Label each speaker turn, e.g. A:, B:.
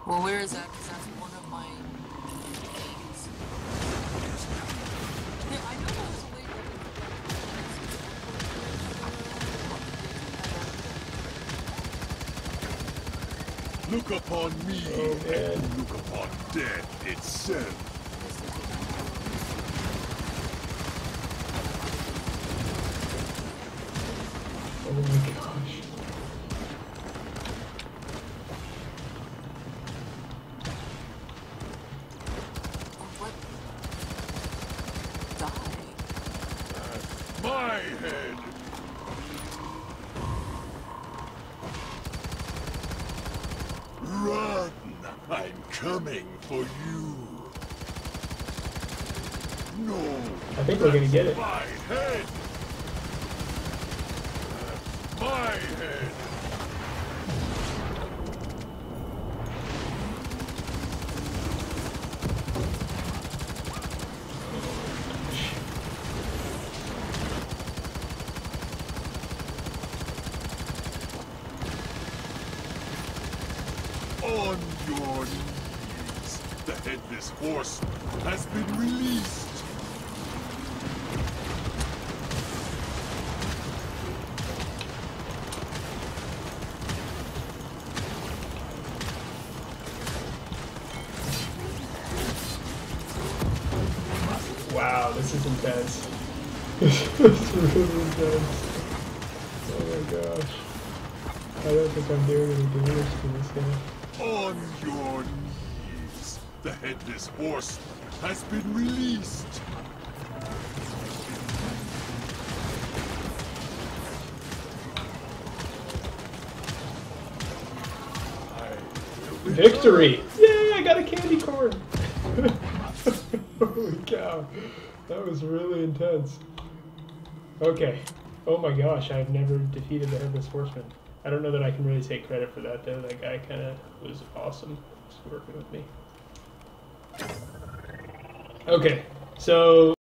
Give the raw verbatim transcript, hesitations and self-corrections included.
A: Well, where is that? Because that's one of my things. Yeah, I know that was a way to
B: Look upon me,
C: Oh,
B: and you look upon death itself.
C: Oh my gosh.
A: What? Die?
B: That's my head. Run! I'm coming for you. No.
C: I think we're gonna get it.
B: My head. That's my head. On your knees. The Headless Horseman has been released.
C: Wow, this is intense. This is really intense. Oh my gosh. I don't think I'm doing any damage to this guy.
B: On your knees. The Headless Horseman has been released. I
C: Victory! Yay, I got a candy corn! Holy cow. That was really intense. Okay. Oh my gosh, I've never defeated the Headless Horseman. I don't know that I can really take credit for that though. That guy kind of was awesome just working with me. Okay, so